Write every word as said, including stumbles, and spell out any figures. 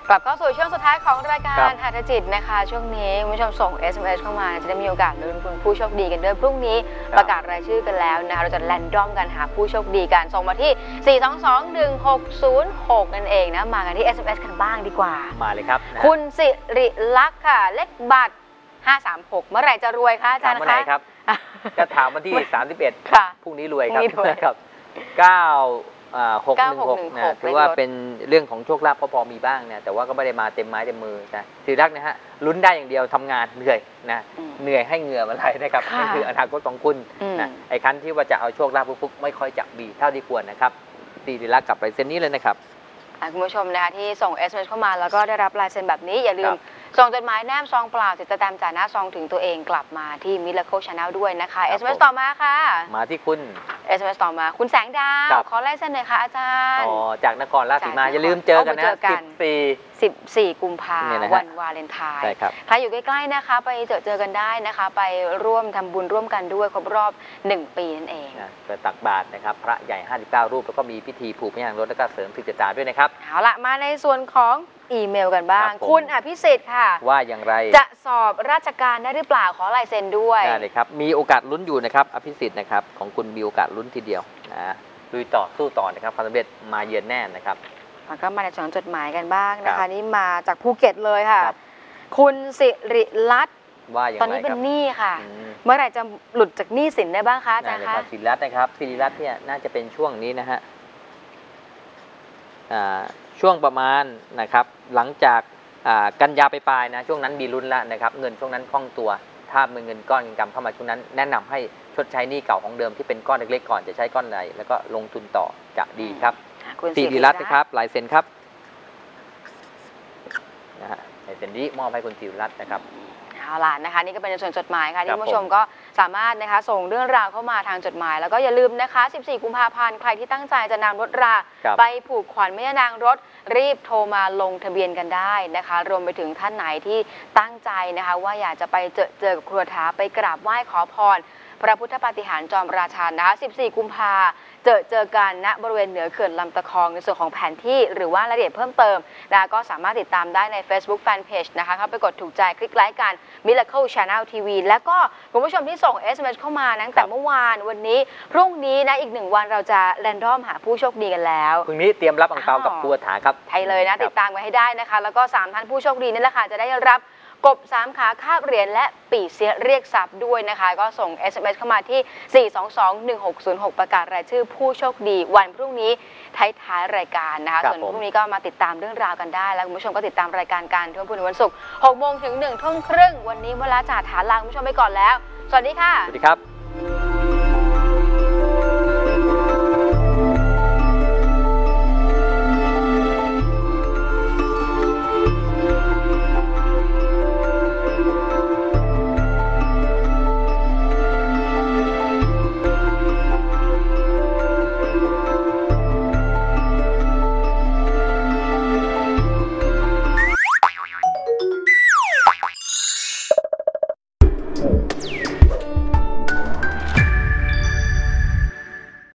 กลับเข้าสู่ช่วงสุดท้ายของรายการหัตถจิตนะคะช่วงนี้คุณผู้ชมส่ง เอส เอ็ม เอส เข้ามาจะได้มีโอกาสลุ้นคุณผู้โชคดีกันด้วยพรุ่งนี้ประกาศรายชื่อกันแล้วนะคะเราจะแรนดอมกันหาผู้โชคดีกันส่งมาที่สี่ สอง สอง หนึ่ง หก ศูนย์ หกนั่นเองนะมากันที่ เอส เอ็ม เอส กันบ้างดีกว่ามาเลยครับคุณสิริลักษณ์ค่ะเลขบัตรห้าสามหกเมื่อไหร่จะรวยคะอาจารย์คะเมื่อไหร่ครับก็ถามวันที่สามสิบเอ็ดค่ะพรุ่งนี้รวยครับเก้าหกหนึ่งหกนะถือว่าเป็นเรื่องของโชคลาภก็พอมีบ้างนะแต่ว่าก็ไม่ได้มาเต็มไม้เต็มมือนะสิริลักษณ์นะฮะลุ้นได้อย่างเดียวทำงานเหนื่อยนะเหนื่อยให้เหงื่อมาไหลนะครับนั่นคืออนาคตของคุณนะไอ้คันที่ว่าจะเอาโชคลาภฟุกๆไม่ค่อยจะมีเท่าที่ควรนะครับสิริลักษณ์กลับไปเส้นนี้เลยนะครับคุณผู้ชมนะคะที่ส่ง เอส เอ็ม เอส เข้ามาแล้วก็ได้รับลายเซ็นแบบนี้อย่าลืมส่งจดหมายแนบซองเปล่าติดตามจากหน้าซองถึงตัวเองกลับมาที่ Miracle Channel ด้วยนะคะ เอส เอ็ม เอส ต่อมาค่ะมาที่คุณ เอส เอ็ม เอส ต่อมาคุณแสงดาวขอลายเซ็นหน่อยค่ะอาจารย์อ๋อจากนครราชสีมาอย่าลืมเจอกันนะสิบสี่กุมภาพันธ์วันวาเลนไทน์ใครอยู่ใกล้ๆนะคะไปเจอเจอกันได้นะคะไปร่วมทำบุญร่วมกันด้วยครบรอบหนึ่งปีนั่นเองไปตักบาตรนะครับพระใหญ่ห้าสิบเก้ารูปแล้วก็มีพิธีผูกพยางรถแล้วก็เสริมสิริตาด้วยนะครับเอาละมาในส่วนของอีเมลกันบ้างคุณอภิสิทธิ์ค่ะว่าอย่างไรจะสอบราชการได้หรือเปล่าขอลายเซ็นด้วยได้เลยครับมีโอกาสลุ้นอยู่นะครับอภิสิทธิ์นะครับของคุณมีโอกาสลุ้นทีเดียวนะลุยต่อสู้ต่อนะครับความสำเร็จมาเยือนแน่นะครับแล้วก็มาในส่วนจดหมายกันบ้างนะคะนี่มาจากภูเก็ตเลยค่ะคุณสิริลัตน์ว่าอย่างไรตอนนี้เป็นหนี้ค่ะเมื่อไหร่จะหลุดจากหนี้สินได้บ้างคะอาจารย์คะสิริลัตน์นะครับสิริลัตน์เนี่ยน่าจะเป็นช่วงนี้นะฮะช่วงประมาณนะครับหลังจากกันยาไปปลายนะช่วงนั้นมีลุ้นแล้วนะครับเงินช่วงนั้นคล่องตัวถ้ามีเงินก้อนเงินกำเข้ามาช่วงนั้นแนะนำให้ชดใช้หนี้เก่าของเดิมที่เป็นก้อนเล็กๆก่อนจะใช้ก้อนใหญ่แล้วก็ลงทุนต่อจะดีครับสิริรัตน์นะครับลายเซ็นครับนะฮะลายเซ็นนี้มอบให้คุณสิริรัตน์นะครับเอาล่ะนะคะนี่ก็เป็นในส่วนจดหมายค่ะที่ผู้ชมก็สามารถนะคะส่งเรื่องราวเข้ามาทางจดหมายแล้วก็อย่าลืมนะคะสิบสี่กุมภาพันธ์ใครที่ตั้งใจจะนำรถราไปผูกขวัญแม่ย่านางรถรีบโทรมาลงทะเบียนกันได้นะคะรวมไปถึงท่านไหนที่ตั้งใจนะคะว่าอยากจะไปเจอเจอกับครูถาไปกราบไหว้ขอพรพระพุทธปาฏิหาริย์จอมราชานะคะสิบสี่กุมภาเจอเจอกันณบริเวณเหนือเขื่อนลำตะคองในส่วนของแผนที่หรือว่ารายละเอียดเพิ่มเติมนะก็สามารถติดตามได้ใน Facebook Fanpage นะคะเข้าไปกดถูกใจคลิกไลค์กัน Miracle Channel ที วี แล้วก็คุณผู้ชมที่ส่ง เอส เอ็ม เอส เข้ามาตั้งแต่เมื่อวานวันนี้พรุ่งนี้นะอีกหนึ่งวันเราจะแรนดอมหาผู้โชคดีกันแล้วพรุ่งนี้เตรียมรับอังเปากับครูถาครับใช่เลยนะติดตามกันให้ได้นะคะแล้วก็สามท่านผู้โชคดีนี่แหละค่ะจะได้รับกบสามขาคาบเหรียญและปีเสียเรียกทรัพย์ด้วยนะคะก็ส่ง เอส เอ็ม เอส เข้ามาที่สี่ สอง สอง หนึ่ง หก ศูนย์ หกประกาศรายชื่อผู้โชคดีวันพรุ่งนี้ท้ายๆรายการนะคะส่วนพรุ่งนี้ก็มาติดตามเรื่องราวกันได้แล้วคุณผู้ชมก็ติดตามรายการการทั่วพื้นวันศุกร์หกโมงถึงหนึ่งทุ่มครึ่งวันนี้เวลาจ่าฐานลาคุณผู้ชมไปก่อนแล้วสวัสดีค่ะสวัสดีครับ